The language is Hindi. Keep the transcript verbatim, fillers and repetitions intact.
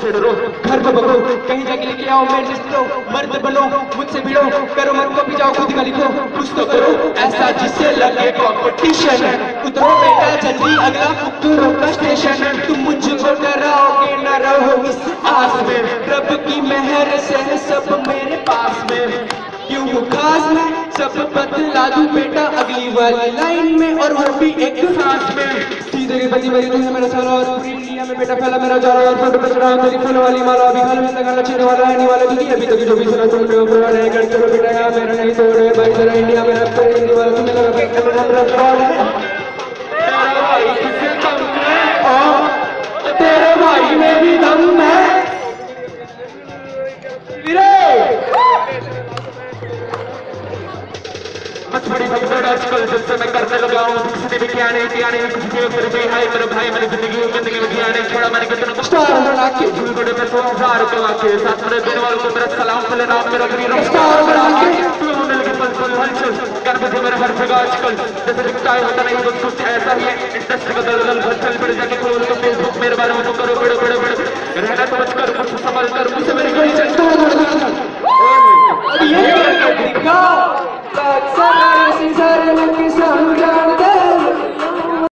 से डरो, घर को बको, कहीं जाके लेके आओ मेरे रिश्तों, मर्द बनो, मुझसे भिड़ो, करो मत को भी जाओ खुद का लिखो, कुछ तो करो ऐसा जिससे लगे कंपटीशन। उतरो बेटा जल्दी अगला फुक्तुरों का स्टेशन, तुम मुझको डराओगे न रहो इस आस में, रब की मेहर से है सब मेरे पास में, क्यों खास मैं सब बदला दूं बेटा अगली वाली लाइन में और वो भी एक सांस में। सीधे की बदी मेरी तुझे मेरा सारा और पूरी इंडिया में बेटा फैला मेरा चारा और फोटो पे चढ़ा तेरी फूल वाली माला, अभी खाल में लगाना छेड़ने वाला है नहीं वाला क्योंकि अभी तक जो भी सुना तुम लोग प्यार है कर चलो बेटा यहाँ मेरा नहीं तोड़े भाई जरा इंडिया में रख कर हिंदी वाला तुम्हें लगा कि मेरा रफ्तार है तेरा भाई किससे कम है, तेरे भाई में भी दम है बड़ी भगदड़ आजकल जिससे मैं करने लगा हूँ, किसी भी क्या नहीं किया नहीं, किसी के फिर भी है मेरे भाई मेरी जिंदगी जिंदगी में किया नहीं छोड़ा मैंने कितना स्टार बना के झूल बड़े में सौ हजार कमा के साथ मेरे देने वालों को मेरा सलाम मिले नाम मेरा वीर स्टार बना के तू मिल के पल पल हलचल कर मुझे मेरे हर जगह आजकल जैसे दिखता है होता नहीं बस कुछ ऐसा ही है इंडस्ट्री का दलदल हलचल बढ़ जाके